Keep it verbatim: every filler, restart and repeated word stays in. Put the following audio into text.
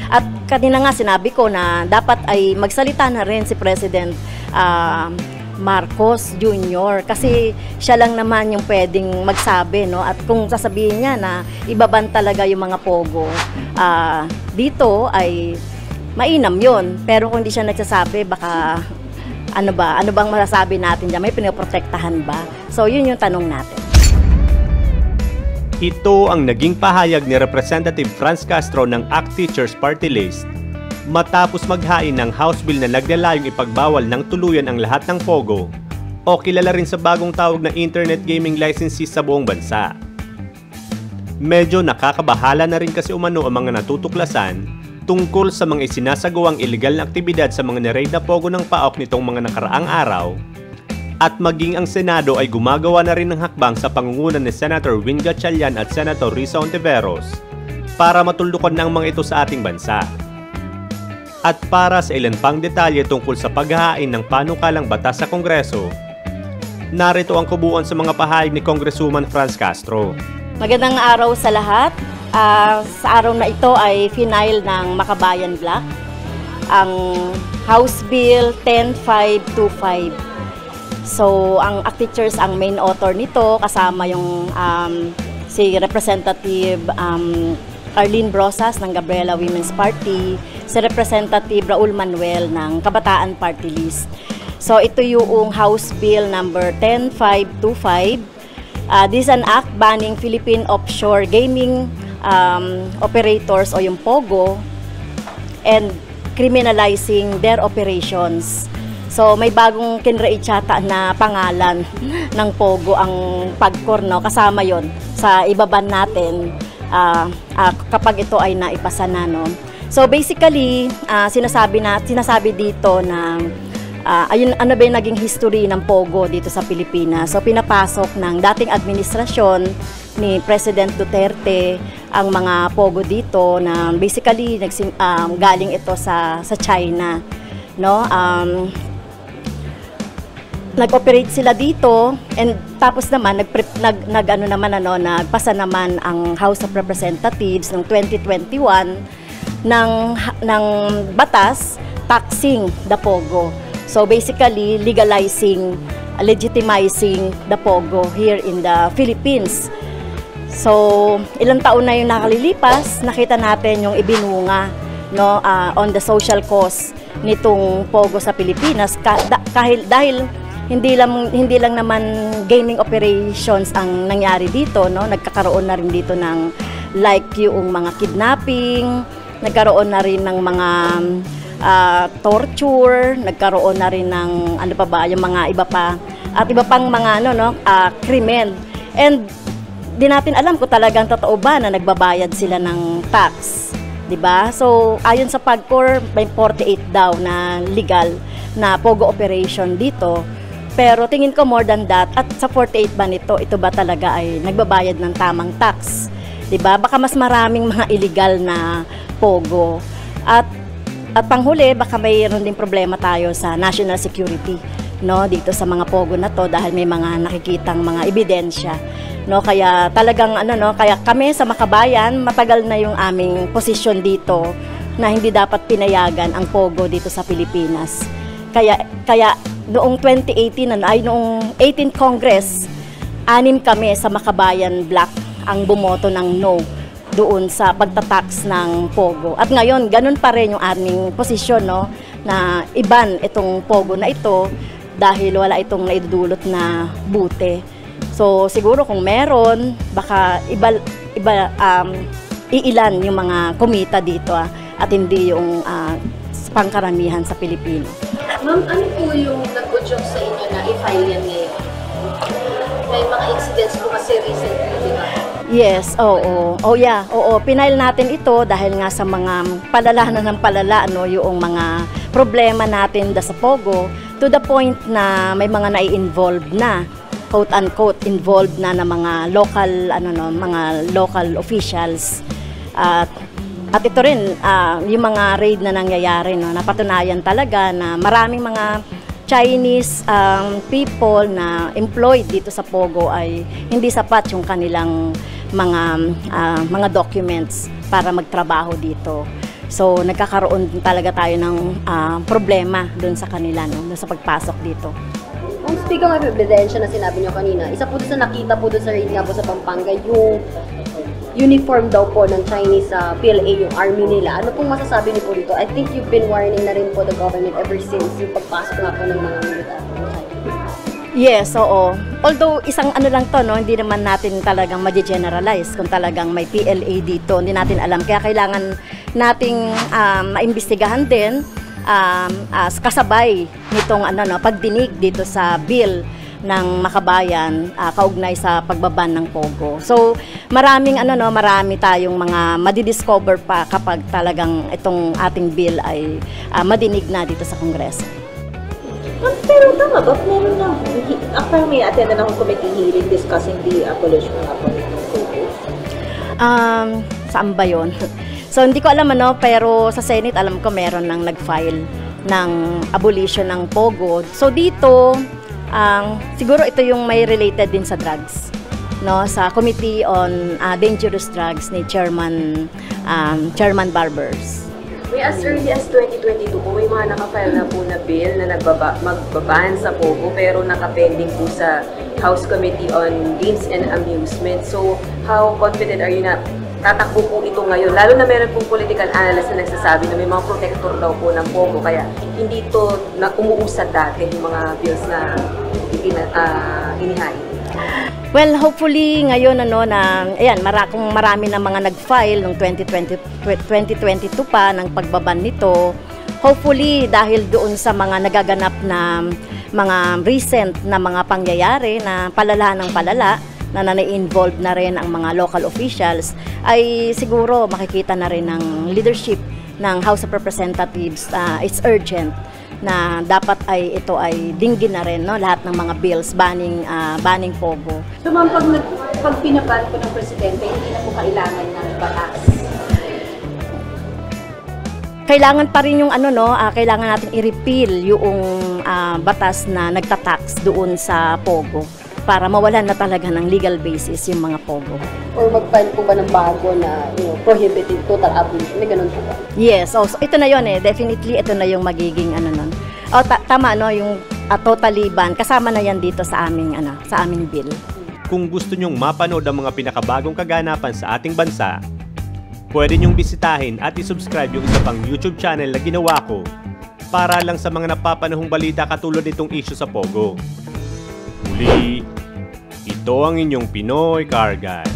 At kanina nga sinabi ko na dapat ay magsalita na rin si President uh, Marcos Junior kasi siya lang naman yung pwedeng magsabi, no? At kung sasabihin niya na ibaban talaga yung mga pogo uh, dito ay mainam yun. Pero kung hindi siya nagsasabi, baka ano ba, ano bang masasabi natin dyan? May pinoprotektahan ba? So yun yung tanong natin. Ito ang naging pahayag ni Representative Franz Castro ng ACT Teachers Party List matapos maghain ng House Bill na naglalayong ipagbawal ng tuluyan ang lahat ng pogo o kilala rin sa bagong tawag na Internet Gaming Licensees sa buong bansa. Medyo nakakabahala na rin kasi umano ang mga natutuklasan tungkol sa mga isinasagawang illegal na aktibidad sa mga niraid na pogo ng P A O K nitong mga nakaraang araw. At maging ang Senado ay gumagawa na rin ng hakbang sa pangunguna ni Senator Win Gatchalian at Senator Risa Hontiveros para matuldukan na ang mga ito sa ating bansa. At para sa ilan pang detalye tungkol sa paghahain ng panukalang batas sa Kongreso, narito ang kubuan sa mga pahayag ni Congresswoman Franz Castro. Magandang araw sa lahat. Uh, sa araw na ito ay final ng Makabayan Block, ang House Bill ten five two five. So, ang ACT Teachers ang main author nito, kasama yung um, si Representative um, Arlene Brosas ng Gabriela Women's Party, si Representative Raul Manuel ng Kabataan Party List. So, ito yung House Bill number ten five two five. Uh, this is an act banning Philippine offshore gaming um, operators o yung POGO and criminalizing their operations. So may bagong kinreate yata na pangalan ng POGO ang PAGCOR, no? Kasama yon sa ibaban natin uh, uh, kapag ito ay naipasa na, no? So basically, uh, sinasabi na sinasabi dito na uh, ayun, ano ba yung naging history ng POGO dito sa Pilipinas. So pinapasok ng dating administrasyon ni President Duterte ang mga POGO dito na basically nagsim, um, galing ito sa sa China, no? Um, nag-operate sila dito and tapos naman nag nag, nag ano naman ano nagpasa naman ang House of Representatives noong twenty twenty-one ng ng batas taxing the POGO. So basically legalizing, legitimizing the POGO here in the Philippines. So ilang taon na yung nakalilipas, nakita natin yung ibinunga, no, uh, on the social cause nitong POGO sa Pilipinas kahit dahil hindi lang hindi lang naman gaming operations ang nangyari dito, no? Nagkakaroon na rin dito ng like yung mga kidnapping, nagkaroon na rin ng mga uh, torture, nagkaroon na rin ng ano pa ba yung mga iba pa at iba pang mga ano, no, uh, krimen. And di natin alam kung talagang totoo ba na nagbabayad sila ng tax, 'di ba? So ayon sa PAGCOR, may forty-eight daw na legal na POGO operation dito. Pero tingin ko more than that, at sa forty-eight ba nito, ito ba talaga ay nagbabayad ng tamang tax? Diba? Baka mas maraming mga illegal na POGO. At, at panghuli, baka mayroon din problema tayo sa national security, no? Dito sa mga POGO na to dahil may mga nakikitang mga ebidensya. No? Kaya talagang, ano, no? Kaya kami sa Makabayan, matagal na yung aming posisyon dito na hindi dapat pinayagan ang POGO dito sa Pilipinas. Kaya, kaya noong twenty eighteen, ay noong eighteenth Congress, anim kami sa Makabayan Block ang bumoto ng no doon sa pagtatax ng POGO. At ngayon, ganun pa rin yung aming posisyon, no, na iban itong POGO na ito dahil wala itong naidudulot na buti. So siguro kung meron, baka iba, iba um, iilan yung mga kumita dito ah, at hindi yung uh, pangkaramihan sa Pilipino. Ma'am, ano po yung nag-udyok sa inyo na i-file yan ngayon? May mga incidents po kasi recently, di ba? Yes, oo. Oh yeah, oo. Pinail natin ito dahil nga sa mga palala na ng palala, ano, yung mga problema natin da sa POGO to the point na may mga nai-involved na, quote-unquote, involved na na mga local, ano no, mga local officials. At At ito rin, uh, yung mga raid na nangyayari, no, napatunayan talaga na maraming mga Chinese um, people na employed dito sa POGO ay hindi sapat yung kanilang mga uh, mga documents para magtrabaho dito. So nagkakaroon din talaga tayo ng ah, problema doon sa kanila, no, doon sa pagpasok dito. Kung speaking of ebidensya na sinabi niyo kanina, isa po doon sa nakita po doon sa raid nga po sa Pampanga, yung uniform daw po ng Chinese sa P L A, yung army nila. Ano pong masasabi niyo po dito? I think you've been warning na rin po the government ever since yung pagpasok nga po ng mga militar. Yes, oo. Although isang ano lang to, no, hindi naman natin talagang ma-generalize kung talagang may P L A dito. Hindi natin alam. Kaya kailangan nating um, maimbestigahan din um, as kasabay nitong ano, no, pagdinig dito sa bill ng Makabayan uh, kaugnay sa pagbaban ng Pogo. So, maraming ano no, marami tayong mga madidiscover pa kapag talagang itong ating bill ay uh, madinig na dito sa Kongreso. Pero tama ba? Meron na, parang may attend na akong committee hearing discussing the abolition of the Pogo. Um, saan ba yun? So, hindi ko alam ano, pero sa Senate alam ko meron nang nag-file ng abolition ng Pogo. So, dito, ang um, siguro ito yung may related din sa drugs, no, sa Committee on uh, Dangerous Drugs ni Chairman um, Chairman Barbers. May as early as twenty twenty-two po, may mga nakafile na po na bill na nagbaba, magbaban sa Pogo pero nakapending po sa House Committee on Games and Amusement. So, how confident are you na tatakbo po ito ngayon? Lalo na meron pong political analyst na nagsasabi na may mga protector daw po ng Pogo kaya hindi ito na umuusad dati yung mga bills na ipina, uh, inihain. Well, hopefully ngayon ano na ayan, mara, kung marami na mga nag-file noong twenty twenty, twenty twenty-two pa ng pagbaban nito, hopefully dahil doon sa mga nagaganap na mga recent na mga pangyayari na palala ng palala na na-involve na rin ang mga local officials, ay siguro makikita na rin ng leadership ng House of Representatives. Uh, it's urgent na dapat ay ito ay dinggin na rin, no, lahat ng mga bills banning uh, banning Pogo. So ma'am, pag, pag pinaban po ng Presidente, hindi na po kailangan ng batas? Kailangan pa rin yung ano no, uh, kailangan natin i-repeal yung uh, batas na nagtatax doon sa Pogo para mawalan na talaga ng legal basis yung mga Pogo. Or mag-file po ba ng bago na, you know, prohibited total abolition? May ganun po ba? Yes, oh, so ito na yon eh. Definitely ito na yung magiging ano nun. O ta- tama no, yung uh, totally ban kasama na yan dito sa aming ano, sa aming bill. Kung gusto nyong mapanood ang mga pinakabagong kaganapan sa ating bansa, pwede nyong bisitahin at isubscribe yung isa pang YouTube channel na ginawa ko para lang sa mga napapanahong balita katulad nitong issue sa Pogo. Muli, ito ang inyong Pinoy Car Guy.